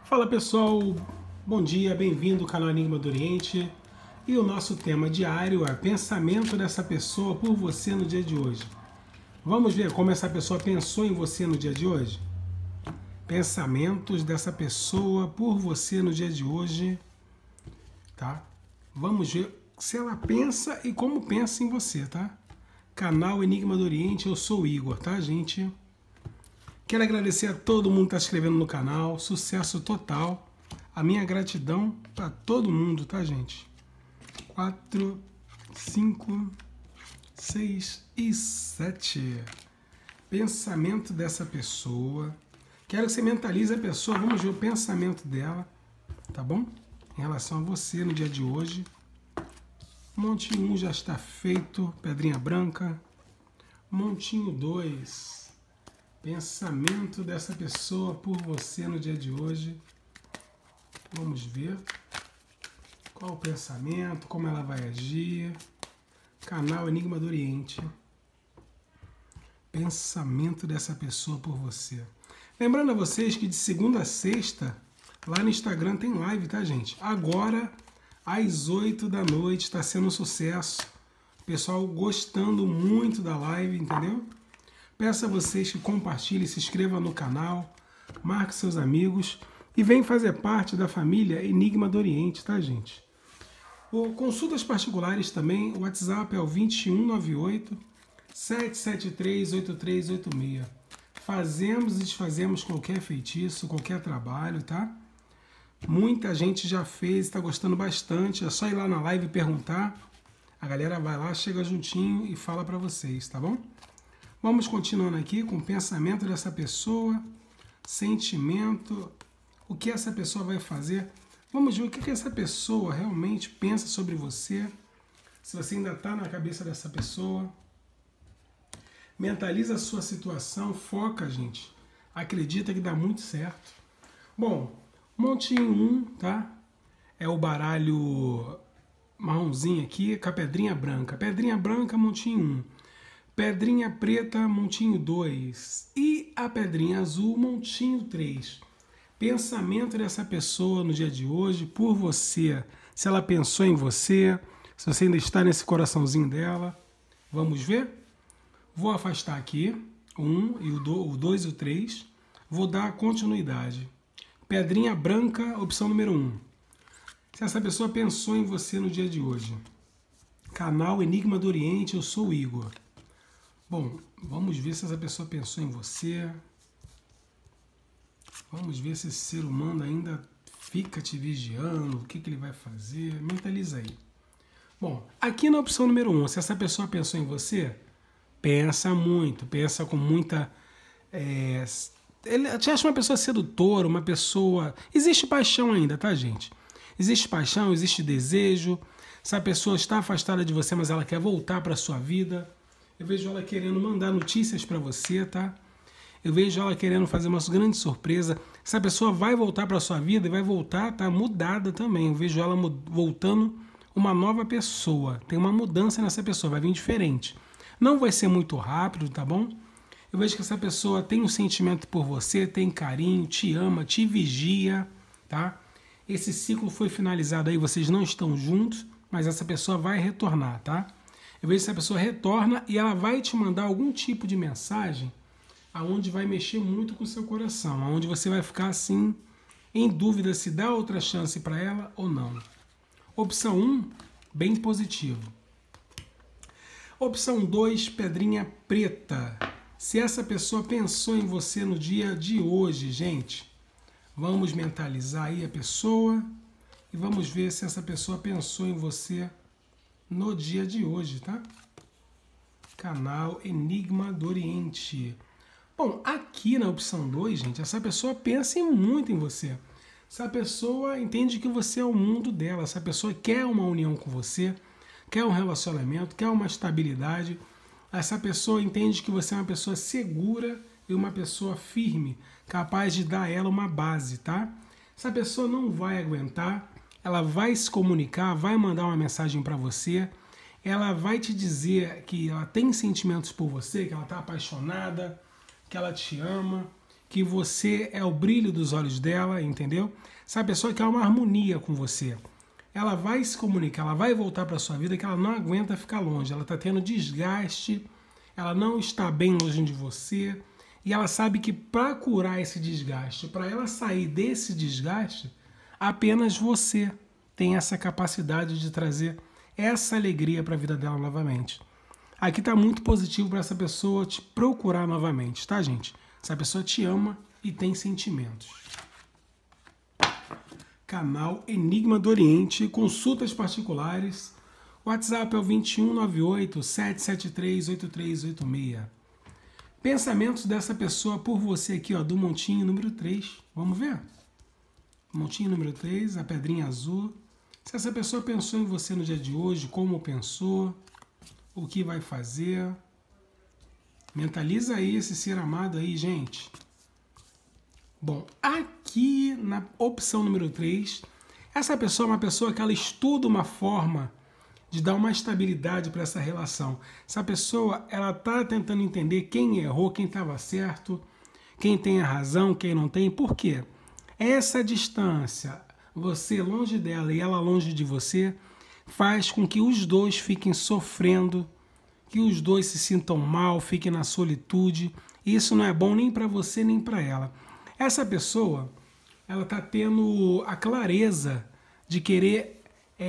Fala pessoal, bom dia, bem-vindo ao canal Enigma do Oriente. E o nosso tema diário é pensamento dessa pessoa por você no dia de hoje. Vamos ver como essa pessoa pensou em você no dia de hoje? Pensamentos dessa pessoa por você no dia de hoje, tá? Vamos ver se ela pensa e como pensa em você, tá? Canal Enigma do Oriente, eu sou o Igor, tá, gente? Quero agradecer a todo mundo que está se inscrevendo no canal, sucesso total. A minha gratidão para todo mundo, tá, gente? 4, 5, 6 e 7. Pensamento dessa pessoa. Quero que você mentalize a pessoa, vamos ver o pensamento dela, tá bom? Em relação a você no dia de hoje. Montinho 1 já está feito, pedrinha branca. Montinho 2. Pensamento dessa pessoa por você no dia de hoje. Vamos ver qual o pensamento, como ela vai agir. Canal Enigma do Oriente. Pensamento dessa pessoa por você. Lembrando a vocês que de segunda a sexta, lá no Instagram tem live, tá, gente? Agora, às 8 da noite, está sendo um sucesso. O pessoal gostando muito da live, entendeu? Peço a vocês que compartilhem, se inscrevam no canal, marque seus amigos e venham fazer parte da família Enigma do Oriente, tá, gente? Consultas particulares também, o WhatsApp é o 2198 773 8386. Fazemos e desfazemos qualquer feitiço, qualquer trabalho, tá? Muita gente já fez, está gostando bastante, é só ir lá na live e perguntar. A galera vai lá, chega juntinho e fala para vocês, tá bom? Vamos continuando aqui com o pensamento dessa pessoa, sentimento, o que essa pessoa vai fazer. Vamos ver o que essa pessoa realmente pensa sobre você, se você ainda está na cabeça dessa pessoa. Mentaliza a sua situação, foca, gente. Acredita que dá muito certo. Bom, montinho 1, tá? É o baralho marronzinho aqui com a pedrinha branca. Pedrinha branca, montinho 1. Pedrinha preta, montinho 2. E a pedrinha azul, montinho 3. Pensamento dessa pessoa no dia de hoje por você. Se ela pensou em você, se você ainda está nesse coraçãozinho dela. Vamos ver? Vou afastar aqui o 1 e o 2 e o 3. Vou dar continuidade. Pedrinha branca, opção número 1. Se essa pessoa pensou em você no dia de hoje. Canal Enigma do Oriente, eu sou o Igor. Bom, vamos ver se essa pessoa pensou em você. Vamos ver se esse ser humano ainda fica te vigiando, o que ele vai fazer. Mentaliza aí. Bom, aqui na opção número 1, se essa pessoa pensou em você, pensa muito, pensa com muita... Ele te acha uma pessoa sedutora, uma pessoa... Existe paixão ainda, tá, gente? Existe paixão, existe desejo. Essa pessoa está afastada de você, mas ela quer voltar para a sua vida. Eu vejo ela querendo mandar notícias para você, tá? Eu vejo ela querendo fazer uma grande surpresa. Essa pessoa vai voltar para a sua vida e vai voltar, tá, mudada também. Eu vejo ela voltando uma nova pessoa. Tem uma mudança nessa pessoa, vai vir diferente. Não vai ser muito rápido, tá bom? Eu vejo que essa pessoa tem um sentimento por você, tem carinho, te ama, te vigia, tá? Esse ciclo foi finalizado aí, vocês não estão juntos, mas essa pessoa vai retornar, tá? Eu vejo que essa pessoa retorna e ela vai te mandar algum tipo de mensagem aonde vai mexer muito com o seu coração, aonde você vai ficar assim, em dúvida se dá outra chance para ela ou não. Opção 1, bem positivo. Opção 2, pedrinha preta. Se essa pessoa pensou em você no dia de hoje, gente, vamos mentalizar aí a pessoa e vamos ver se essa pessoa pensou em você no dia de hoje, tá? Canal Enigma do Oriente. Bom, aqui na opção 2, gente, essa pessoa pensa muito em você. Essa pessoa entende que você é o mundo dela. Essa pessoa quer uma união com você, quer um relacionamento, quer uma estabilidade. Essa pessoa entende que você é uma pessoa segura e uma pessoa firme, capaz de dar a ela uma base, tá? Essa pessoa não vai aguentar. Ela vai se comunicar, vai mandar uma mensagem para você, ela vai te dizer que ela tem sentimentos por você, que ela está apaixonada, que ela te ama, que você é o brilho dos olhos dela, entendeu? Essa pessoa quer uma harmonia com você. Ela vai se comunicar, ela vai voltar para a sua vida, que ela não aguenta ficar longe. Ela está tendo desgaste, ela não está bem longe de você. E ela sabe que para curar esse desgaste, para ela sair desse desgaste, apenas você tem essa capacidade de trazer essa alegria para a vida dela novamente. Aqui está muito positivo para essa pessoa te procurar novamente, tá, gente? Essa pessoa te ama e tem sentimentos. Canal Enigma do Oriente, consultas particulares. WhatsApp é o 2198 773 8386. Pensamentos dessa pessoa por você aqui, ó, do montinho número 3. Vamos ver? Montinho número 3, a pedrinha azul. Se essa pessoa pensou em você no dia de hoje, como pensou, o que vai fazer. Mentaliza aí esse ser amado aí, gente. Bom, aqui na opção número 3, essa pessoa é uma pessoa que ela estuda uma forma de dar uma estabilidade para essa relação. Essa pessoa, ela está tentando entender quem errou, quem estava certo, quem tem a razão, quem não tem. Por quê? Essa distância, você longe dela e ela longe de você, faz com que os dois fiquem sofrendo, que os dois se sintam mal, fiquem na solitude. Isso não é bom nem para você nem para ela. Essa pessoa, ela está tendo a clareza de querer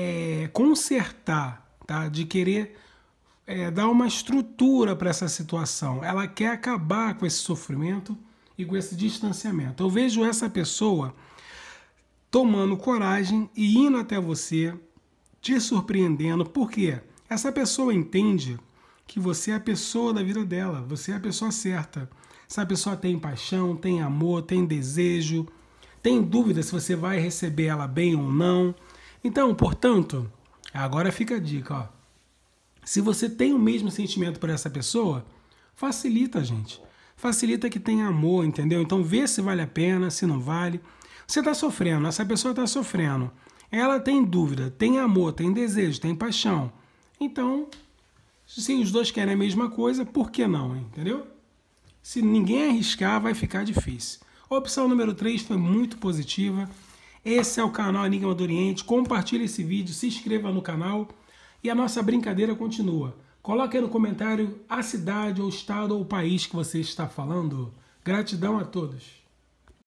consertar, tá? De querer dar uma estrutura para essa situação. Ela quer acabar com esse sofrimento e com esse distanciamento. Eu vejo essa pessoa tomando coragem e indo até você, te surpreendendo. Por quê? Essa pessoa entende que você é a pessoa da vida dela, você é a pessoa certa. Essa pessoa tem paixão, tem amor, tem desejo, tem dúvida se você vai receber ela bem ou não. Então, portanto, agora fica a dica, ó. Se você tem o mesmo sentimento por essa pessoa, facilita, gente. Facilita que tenha amor, entendeu? Então vê se vale a pena, se não vale. Você está sofrendo, essa pessoa está sofrendo. Ela tem dúvida, tem amor, tem desejo, tem paixão. Então, se os dois querem a mesma coisa, por que não, entendeu? Se ninguém arriscar, vai ficar difícil. A opção número 3 foi muito positiva. Esse é o canal Enigma do Oriente. Compartilhe esse vídeo, se inscreva no canal e a nossa brincadeira continua. Coloque aí no comentário a cidade, ou estado ou país que você está falando. Gratidão a todos.